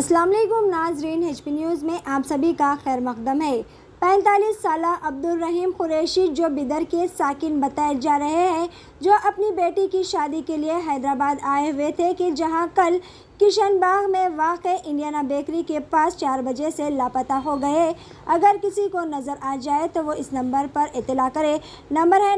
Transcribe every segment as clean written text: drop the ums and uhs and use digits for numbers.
अस्सलाम वालेकुम नाज़रीन, HP न्यूज़ में आप सभी का खैर मकदम है। 45 साला अब्दुल रहीम कुरैशी जो बिदर के साकिन बताए जा रहे हैं, जो अपनी बेटी की शादी के लिए हैदराबाद आए हुए थे कि जहां कल किशनबाग में वाक़े इंडियाना बेकरी के पास 4 बजे से लापता हो गए। अगर किसी को नज़र आ जाए तो वो इस नंबर पर इत्तला करे। नंबर है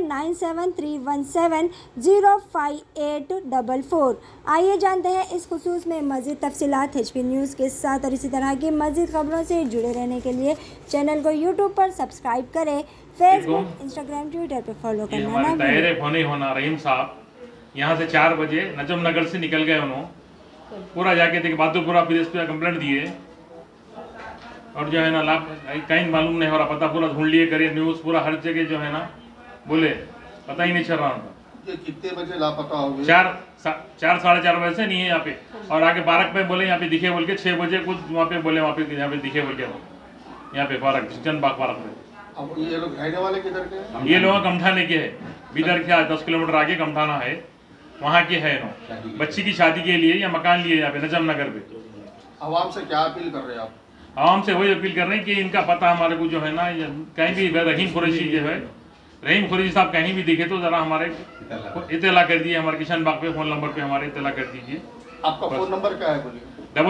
9731705844। आइए जानते हैं इस खुसूस में मज़ीद तफसीलात HP न्यूज़ के साथ। और इसी तरह की मज़ीद खबरों से जुड़े रहने के लिए चैनल को यूट्यूब पर सब्सक्राइब करें, फेसबुक, इंस्टाग्राम, ट्विटर पर फॉलो करना ना भूलें। होने होना रहीम साहब यहाँ से 4 बजे नजम नगर से निकल गए। उन्होंने पूरा जाके देखे बहादुरपुरा पुलिस पे कंप्लेंट दिए और जो है ना लाभ कहीं मालूम नहीं हो रहा, पता पूरा ढूंढ लिए करिए, न्यूज़ पूरा हर जगह जो है ना बोले पता ही नहीं चल रहा उनका। ये कितने बजे लापता हो गए? 4 साढ़े 4 बजे से नहीं है यहाँ पे। और आगे पार्क पे बोले यहाँ पे दिखे बोल के 6 बजे कुछ वहाँ पे बोले वहाँ पे यहाँ पे दिखे बोल के यहाँ पे पार्क किशनबाग पार्क में। अब ये लोग रहने वाले किधर के हैं? ये लोग कमठाने के है, बिदर के 10 किलोमीटर आगे कमठाना है, वहाँ के है नो बच्ची की शादी के लिए या मकान लिए यहाँ पे नजम नगर पे। आवाम से क्या अपील कर रहे हैं आप? आवाम से वही अपील कर रहे हैं कि इनका पता हमारे को जो है ना कहीं भी रहीम कुरैशी जो है रहीम कुरैशी साहब कहीं भी दिखे तो जरा हमारे इत्तला कर दिए, हमारे किशनबाग पे फ़ोन नंबर पे हमारे इत्तला कर दीजिए। आपका फ़ोन नंबर क्या है बोलिए?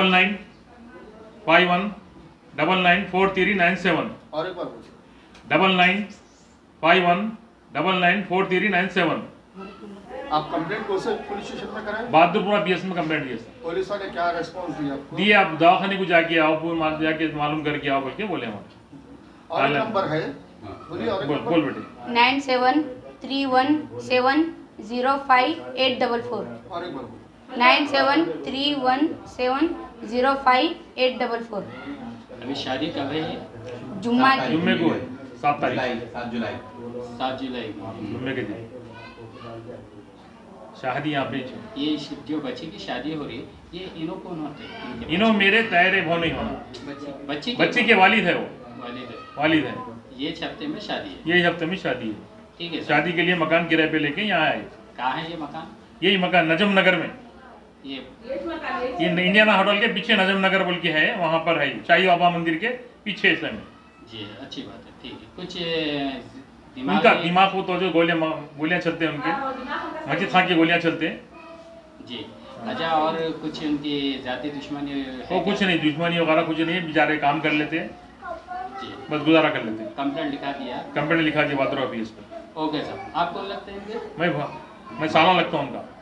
9951994397 और एक बार बोलिए। 9951994397। आप कंप्लेंट कौन से पुलिस स्टेशन में कराएं? बहादुरपुरा PS में कंप्लेंट दिया सर। पुलिस वाले क्या रेस्पॉन्स दिया आपको? दिए आप दवाखाने को जाके आओ, पूरा जाके मालूम करके आओ बोल के बोले हमारे। और एक नंबर है बोलिए। और एक बोल नंबर? बोल बेटे। 9731705844। और एक बार बोलिए। 9731705844। अभी शादी कब है ये? जुम्मा की। जुम्मे को है 7 तारीख 7 जुलाई जुम्मे के दिन शादी यहाँ पे। ये जो बच्ची की शादी हो रही है ये इनो कौन होते हैं? इन्हों मेरे तैरे वो नहीं होना, बच्ची के वालिद है, वो वालिद है। ये हफ्ते में शादी है? यही हफ्ते में शादी है। ठीक है। शादी के लिए मकान किराए पे लेके यहाँ आए। कहाँ है ये मकान? यही मकान नजम नगर में, ये इंडियाना होटल के पीछे नजम नगर बोल के है, वहाँ पर है शाही बाबा मंदिर के पीछे से में। जी अच्छी बात है, ठीक है। कुछ उनका दिमाग को तो जो गोलियां चलते हैं उनके, मजिद खान की गोलियां चलते हैं जी। अच्छा, और कुछ उनकी जाति दुश्मनी है? वो कुछ नहीं, दुश्मनी वगैरह कुछ नहीं है, बेचारे काम कर लेते हैं जी, बस गुजारा कर लेते हैं। कंप्लेंट लिखा दिया? कंप्लेंट लिखा दिया बहादुरपुरा PS पर। ओके सर, आप कौन लगते हैं? मैं साला लगता हूँ उनका।